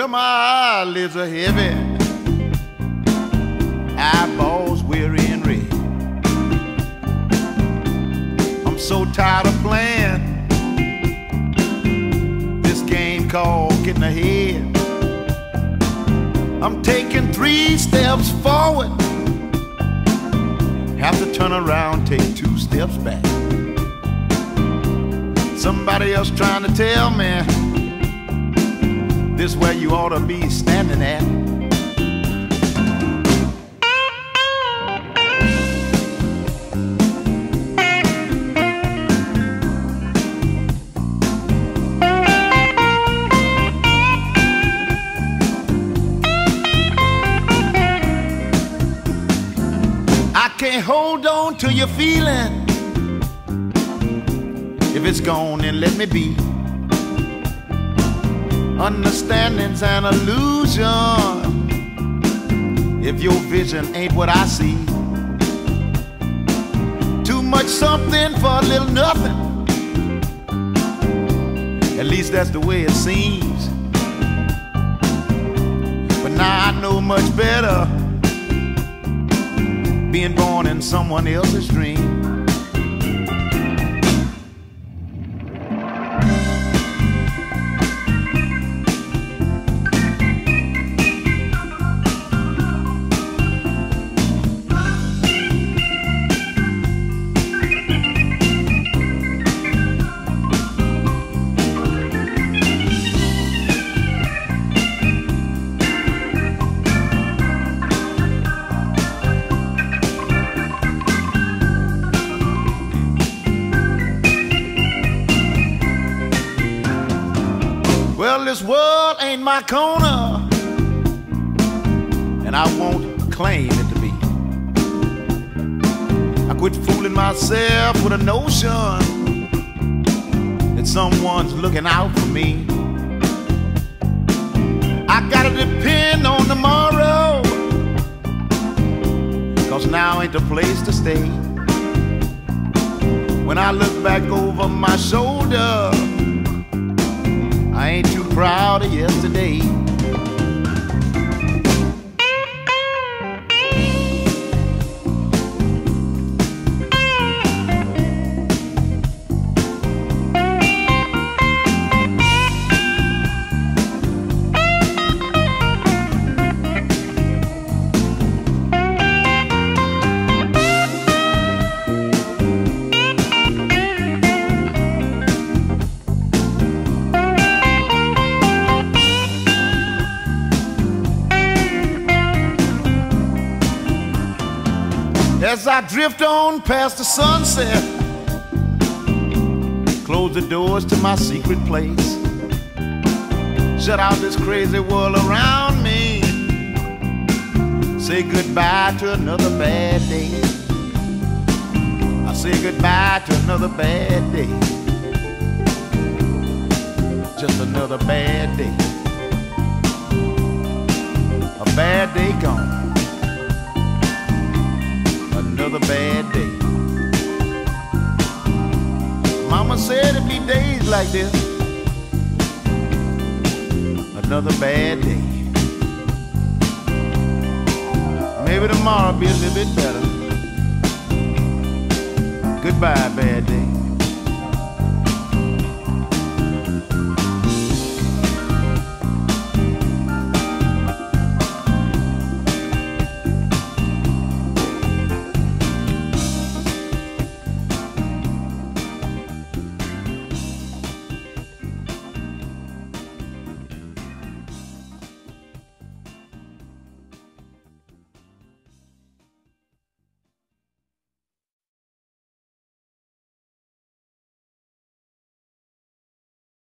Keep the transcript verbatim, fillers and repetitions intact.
Well, my eyelids are heavy, eyeballs weary and red. I'm so tired of playing this game called getting ahead. I'm taking three steps forward, have to turn around, take two steps back. Somebody else trying to tell me this where you ought to be standing at. I can't hold on to your feeling. If it's gone, then let me be. Understanding's an illusion if your vision ain't what I see. Too much something for a little nothing. At least that's the way it seems. But now I know much better, being born in someone else's dream. Well, this world ain't my corner, and I won't claim it to be. I quit fooling myself with a notion that someone's looking out for me. I gotta depend on tomorrow, 'cause now ain't the place to stay. When I look back over my shoulder, I ain't too proud of yesterday. As I drift on past the sunset, close the doors to my secret place, shut out this crazy world around me, say goodbye to another bad day. I say goodbye to another bad day, just another bad day, a bad day gone. Another bad day. Mama said it'd be days like this. Another bad day. Maybe tomorrow will be a little bit better. Goodbye, bad day.